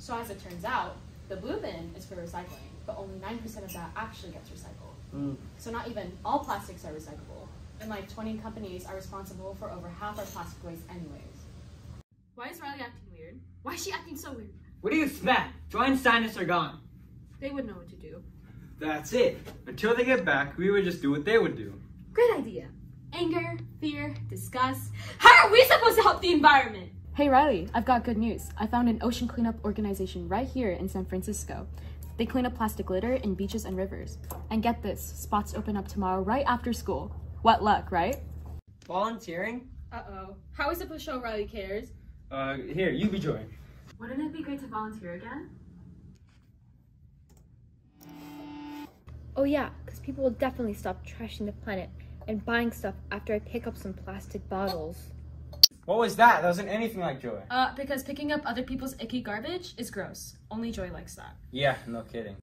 So as it turns out, the blue bin is for recycling, but only 9% of that actually gets recycled. So not even all plastics are recyclable. And like 20 companies are responsible for over half our plastic waste anyways. Why is Riley acting weird? Why is she acting so weird? What do you expect? Joy and Sinus are gone. They would know what to do. That's it. Until they get back, we would just do what they would do. Great idea. Anger, fear, disgust. How are we supposed to help the environment? Hey Riley, I've got good news. I found an ocean cleanup organization right here in San Francisco. They clean up plastic litter in beaches and rivers. And get this, spots open up tomorrow right after school. What luck, right? Volunteering? Uh-oh. How are we supposed to show Riley cares? Here, you be Joy. Wouldn't it be great to volunteer again? Oh yeah, because people will definitely stop trashing the planet and buying stuff after I pick up some plastic bottles. What was that? That wasn't anything like Joy. Because picking up other people's icky garbage is gross. Only Joy likes that. Yeah, no kidding.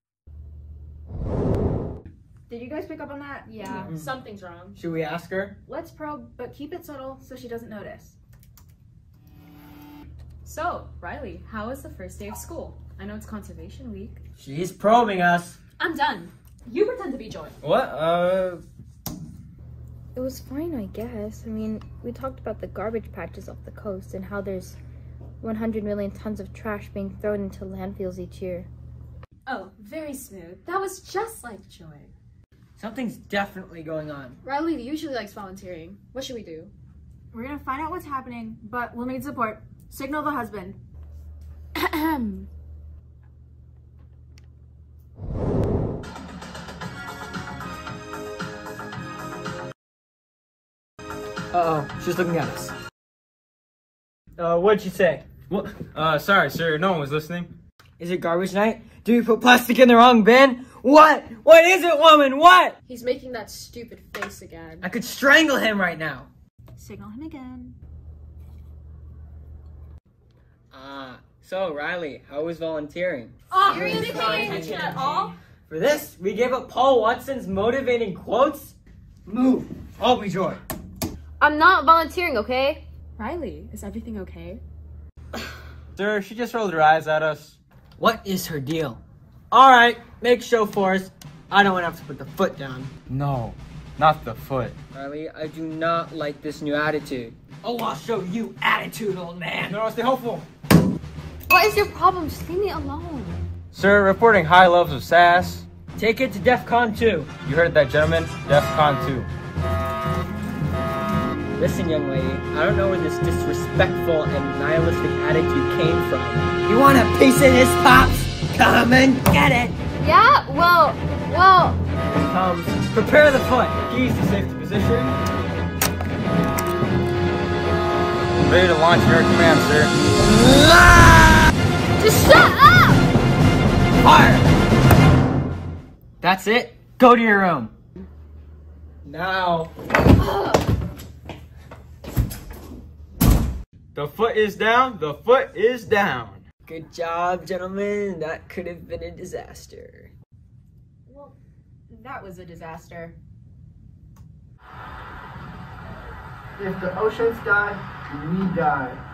Did you guys pick up on that? Yeah, something's wrong. Should we ask her? Let's probe, but keep it subtle so she doesn't notice. So, Riley, how was the first day of school? I know it's conservation week. She's probing us. I'm done. You pretend to be Joy. What? It was fine, I guess. I mean, we talked about the garbage patches off the coast and how there's 100 million tons of trash being thrown into landfills each year. Oh, very smooth. That was just like Joy. Something's definitely going on. Riley usually likes volunteering. What should we do? We're gonna find out what's happening, but we'll need support. Signal the husband. Uh-oh, she's looking at us. What'd she say? What? Sorry, sir. No one was listening. Is it garbage night? Do we put plastic in the wrong bin? What? What is it, woman? What? He's making that stupid face again. I could strangle him right now. Signal him again. So Riley, how was volunteering? Oh, you're even paying attention at all? For this, we gave up Paul Watson's motivating quotes. Move. I'll be Joy. I'm not volunteering, okay? Riley, is everything okay? Sir, she just rolled her eyes at us. What is her deal? All right, make show for us. I don't want to have to put the foot down. No, not the foot. Riley, I do not like this new attitude. Oh, I'll show you attitude, old man. No, stay hopeful. What is your problem? Just leave me alone. Sir, reporting high levels of sass. Take it to DEFCON 2. You heard that, gentlemen? DEFCON 2. Listen, young lady, I don't know where this disrespectful and nihilistic attitude came from. You want a piece of this, Pops? Come and get it. Yeah? Well... Comes. Prepare the foot. Keys to safety position. Ready to launch your command, sir. Just shut up! Fire! That's it. Go to your room. Now. The foot is down. The foot is down. Good job, gentlemen. That could have been a disaster. Well, that was a disaster. If the oceans die, we die.